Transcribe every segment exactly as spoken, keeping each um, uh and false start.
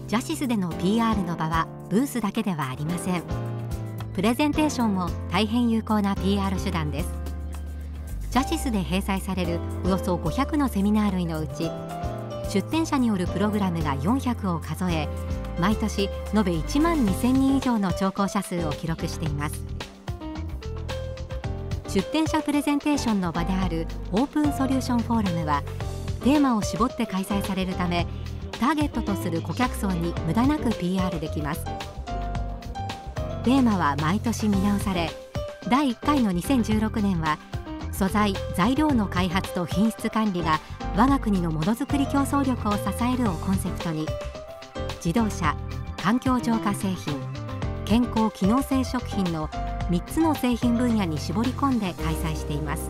ジャシスでの ピーアール の場はブースだけではありません。プレゼンテーションも大変有効な ピーアール 手段です。ジャシスで閉催されるおよそごひゃくのセミナー類のうち、出展者によるプログラムがよんひゃくを数え、毎年延べいちまんにせんにん以上の聴講者数を記録しています。出展者プレゼンテーションの場であるオープンソリューションフォーラムは、テーマを絞って開催されるため、ターゲットとする顧客層に無駄なく ピーアール できます。テーマは毎年見直され、だいいっかいのにせんじゅうろくねんは素材・材料の開発と品質管理が我が国のものづくり競争力を支えるをコンセプトに、自動車、環境浄化製品、健康機能性食品のみっつの製品分野に絞り込んで開催しています。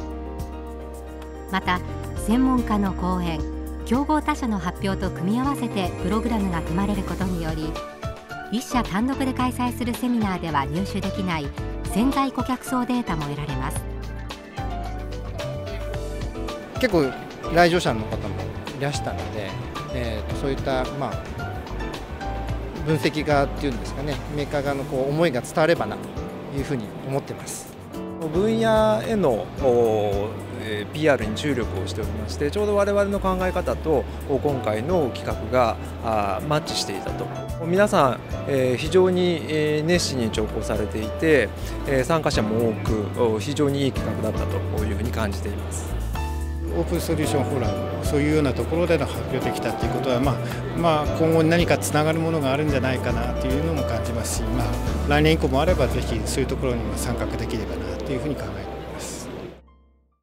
また、専門家の講演、競合他社の発表と組み合わせてプログラムが組まれることにより、一社単独で開催するセミナーでは入手できない潜在顧客層データも得られます。 結構来場者の方もいらしたので、えー、とそういった、まあ、分析がっていうんですかね、メーカー側のこう思いが伝わればなというふうに思ってます。 分野への ピーアール に注力をしておりまして、ちょうど我々の考え方と今回の企画がマッチしていたと。皆さん非常に熱心に聴講されていて、参加者も多く非常にいい企画だったというふうに感じています。 オープンソリューションフォーラム、そういうようなところでの発表できたということは、まあまあ、今後に何かつながるものがあるんじゃないかなというのも感じますし、まあ、来年以降もあればぜひそういうところにも参画できればなというふうに考えています。